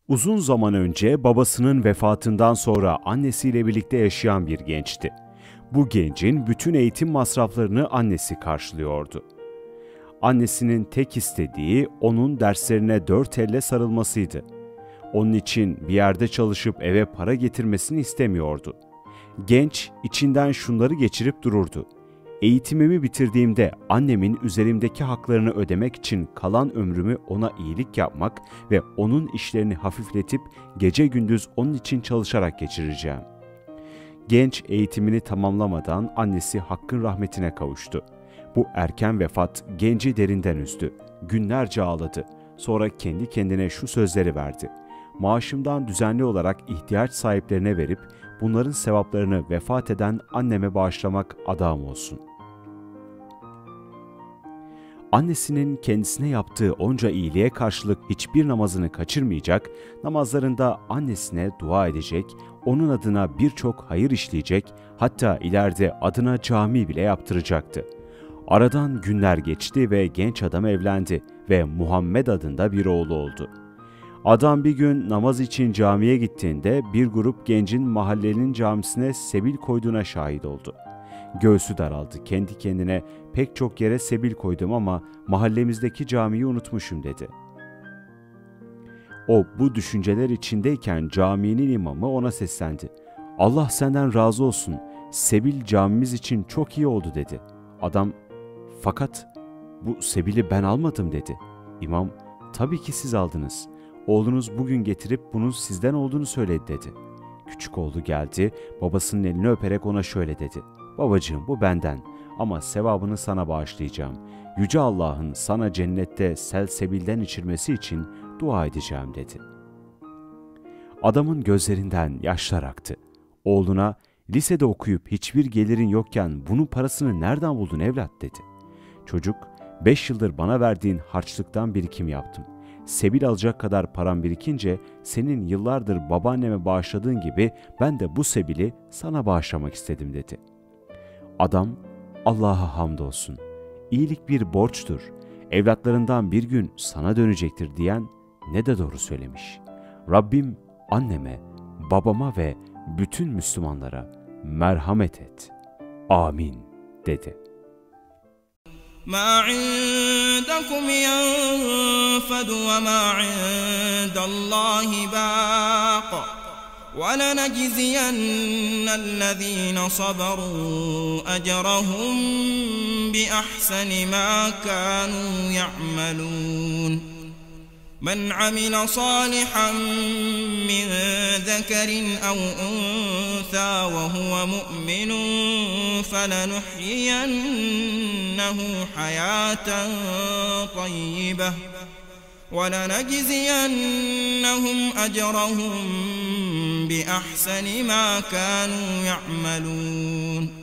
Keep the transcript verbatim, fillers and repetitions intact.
Uzun zaman önce babasının vefatından sonra annesiyle birlikte yaşayan bir gençti. Bu gencin bütün eğitim masraflarını annesi karşılıyordu. Annesinin tek istediği onun derslerine dört elle sarılmasıydı. Onun için bir yerde çalışıp eve para getirmesini istemiyordu. Genç içinden şunları geçirip dururdu. Eğitimimi bitirdiğimde annemin üzerimdeki haklarını ödemek için kalan ömrümü ona iyilik yapmak ve onun işlerini hafifletip gece gündüz onun için çalışarak geçireceğim. Genç eğitimini tamamlamadan annesi Hakk'ın rahmetine kavuştu. Bu erken vefat genci derinden üzdü. Günlerce ağladı. Sonra kendi kendine şu sözleri verdi. Maaşımdan düzenli olarak ihtiyaç sahiplerine verip bunların sevaplarını vefat eden anneme bağışlamak adağım olsun. Annesinin kendisine yaptığı onca iyiliğe karşılık hiçbir namazını kaçırmayacak, namazlarında annesine dua edecek, onun adına birçok hayır işleyecek, hatta ileride adına cami bile yaptıracaktı. Aradan günler geçti ve genç adam evlendi ve Muhammed adında bir oğlu oldu. Adam bir gün namaz için camiye gittiğinde bir grup gencin mahallenin camisine sebil koyduğuna şahit oldu. Göğsü daraldı, kendi kendine pek çok yere sebil koydum ama mahallemizdeki camiyi unutmuşum dedi. O bu düşünceler içindeyken caminin imamı ona seslendi. Allah senden razı olsun, sebil camimiz için çok iyi oldu dedi. Adam, fakat bu sebili ben almadım dedi. İmam, tabii ki siz aldınız. Oğlunuz bugün getirip bunun sizden olduğunu söyledi dedi. Küçük oğlu geldi, babasının elini öperek ona şöyle dedi. Babacığım bu benden ama sevabını sana bağışlayacağım. Yüce Allah'ın sana cennette selsebilden içirmesi için dua edeceğim dedi. Adamın gözlerinden yaşlar aktı. Oğluna lisede okuyup hiçbir gelirin yokken bunun parasını nereden buldun evlat dedi. Çocuk, beş yıldır bana verdiğin harçlıktan birikim yaptım. Sebil alacak kadar param birikince senin yıllardır babaanneme bağışladığın gibi ben de bu sebili sana bağışlamak istedim dedi. Adam, Allah'a hamdolsun, iyilik bir borçtur, evlatlarından bir gün sana dönecektir diyen ne de doğru söylemiş. Rabbim anneme, babama ve bütün Müslümanlara merhamet et. Amin dedi. مَا عِندَكُمْ يَنْفَدُ وَمَا عِندَ اللّٰهِ بَاقٍ وَلَنَجْزِيَنَّ الَّذ۪ينَ صَبَرُوا أَجْرَهُمْ بِأَحْسَنِ مَا كَانُوا يَعْمَلُونَ مَنْ عَمِلَ صَالِحًا مِّن ذَكَرٍ أَوْ أُنثَىٰ وَهُوَ مُؤْمِنٌ فَلَنُحْيِيَنَّهُ حَيَاةً طَيِّبَةً وَلَنَجْزِيَنَّهُمْ أَجْرَهُمْ بِأَحْسَنِ مَا كَانُوا يَعْمَلُونَ